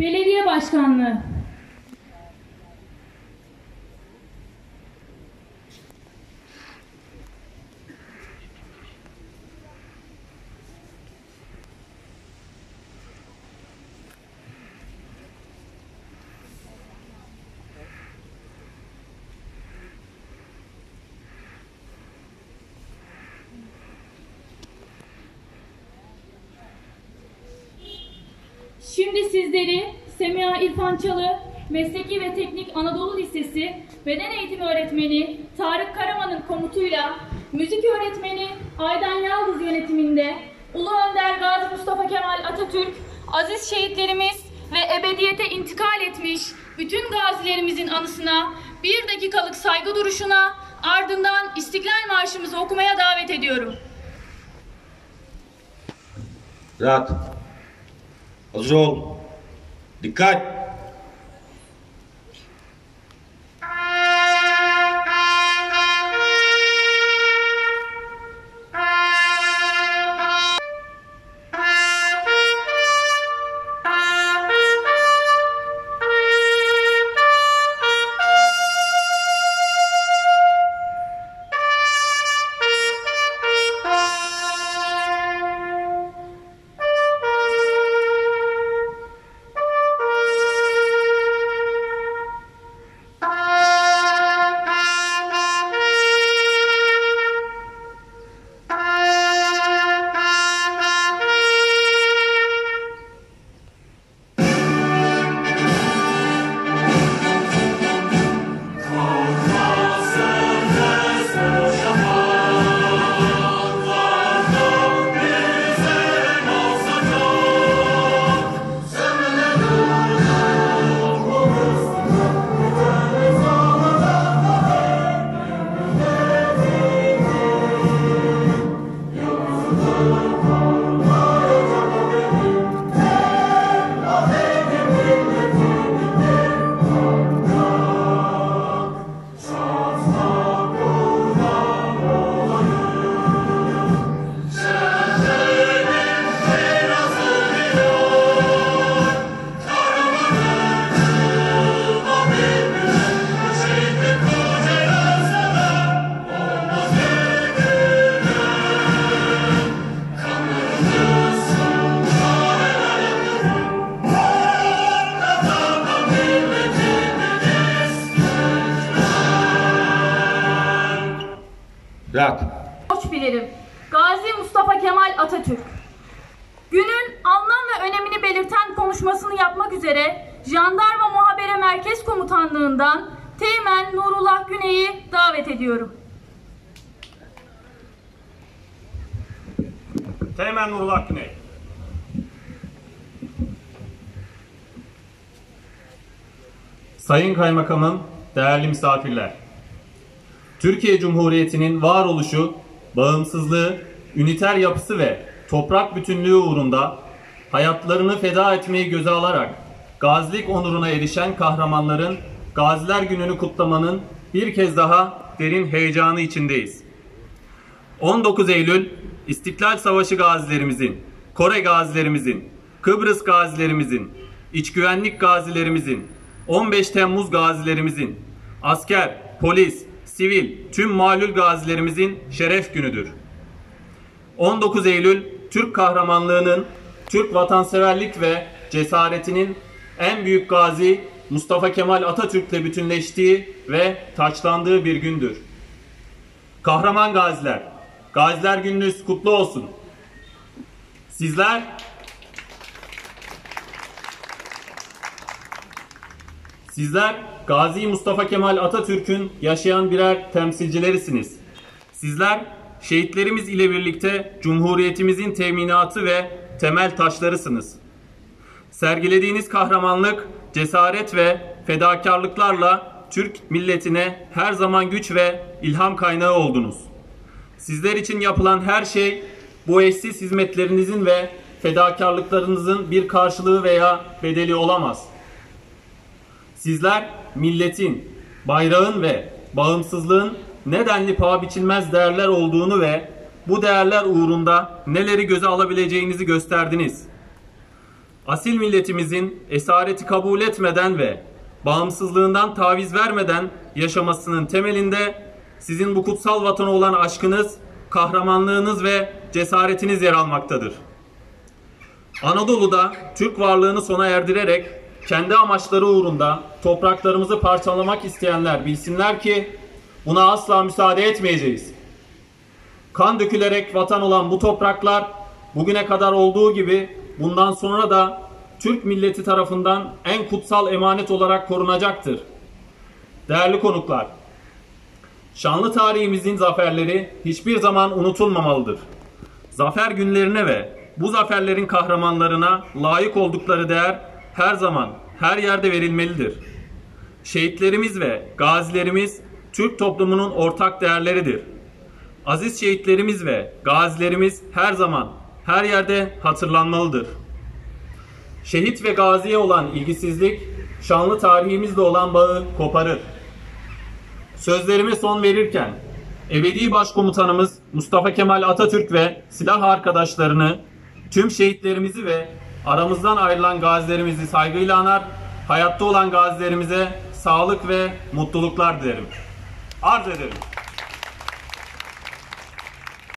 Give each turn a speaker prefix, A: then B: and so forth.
A: Belediye Başkanlığı. Şimdi sizleri Semiha İrfan Çalı, Mesleki ve Teknik Anadolu Lisesi Beden Eğitimi Öğretmeni Tarık Karaman'ın komutuyla müzik öğretmeni Aydan Yaldız yönetiminde Ulu Önder Gazi Mustafa Kemal Atatürk, aziz şehitlerimiz ve ebediyete intikal etmiş bütün gazilerimizin anısına 1 dakikalık saygı duruşuna, ardından İstiklal Marşımızı okumaya davet ediyorum.
B: Rahat. Hazır ol. Dikkat.
A: Borç bilirim. Gazi Mustafa Kemal Atatürk. Günün anlam ve önemini belirten konuşmasını yapmak üzere Jandarma Muhabere Merkez Komutanlığından Teğmen Nurullah Güney'i davet ediyorum.
C: Teğmen Nurullah Güney. Sayın Kaymakamım, değerli misafirler. Türkiye Cumhuriyeti'nin varoluşu, bağımsızlığı, üniter yapısı ve toprak bütünlüğü uğrunda hayatlarını feda etmeyi göze alarak gazilik onuruna erişen kahramanların Gaziler Günü'nü kutlamanın bir kez daha derin heyecanı içindeyiz. 19 Eylül, İstiklal Savaşı gazilerimizin, Kore gazilerimizin, Kıbrıs gazilerimizin, İç Güvenlik gazilerimizin, 15 Temmuz gazilerimizin, asker, polis, sivil, tüm malul gazilerimizin şeref günüdür. 19 Eylül, Türk kahramanlığının, Türk vatanseverlik ve cesaretinin en büyük gazi Mustafa Kemal Atatürk'le bütünleştiği ve taçlandığı bir gündür. Kahraman gaziler, Gaziler Gününüz kutlu olsun. Sizler Gazi Mustafa Kemal Atatürk'ün yaşayan birer temsilcilerisiniz. Sizler şehitlerimiz ile birlikte Cumhuriyetimizin teminatı ve temel taşlarısınız. Sergilediğiniz kahramanlık, cesaret ve fedakarlıklarla Türk milletine her zaman güç ve ilham kaynağı oldunuz. Sizler için yapılan her şey bu eşsiz hizmetlerinizin ve fedakarlıklarınızın bir karşılığı veya bedeli olamaz. Sizler milletin, bayrağın ve bağımsızlığın nedenli paha biçilmez değerler olduğunu ve bu değerler uğrunda neleri göze alabileceğinizi gösterdiniz. Asil milletimizin esareti kabul etmeden ve bağımsızlığından taviz vermeden yaşamasının temelinde sizin bu kutsal vatana olan aşkınız, kahramanlığınız ve cesaretiniz yer almaktadır. Anadolu'da Türk varlığını sona erdirerek kendi amaçları uğrunda topraklarımızı parçalamak isteyenler bilsinler ki buna asla müsaade etmeyeceğiz. Kan dökülerek vatan olan bu topraklar bugüne kadar olduğu gibi bundan sonra da Türk milleti tarafından en kutsal emanet olarak korunacaktır. Değerli konuklar, şanlı tarihimizin zaferleri hiçbir zaman unutulmamalıdır. Zafer günlerine ve bu zaferlerin kahramanlarına layık oldukları değer her zaman, her yerde verilmelidir. Şehitlerimiz ve gazilerimiz Türk toplumunun ortak değerleridir. Aziz şehitlerimiz ve gazilerimiz her zaman, her yerde hatırlanmalıdır. Şehit ve gaziye olan ilgisizlik, şanlı tarihimizle olan bağı koparır. Sözlerime son verirken, ebedi başkomutanımız Mustafa Kemal Atatürk ve silah arkadaşlarını, tüm şehitlerimizi ve aramızdan ayrılan gazilerimizi saygıyla anar, hayatta olan gazilerimize sağlık ve mutluluklar dilerim. Arz ederim.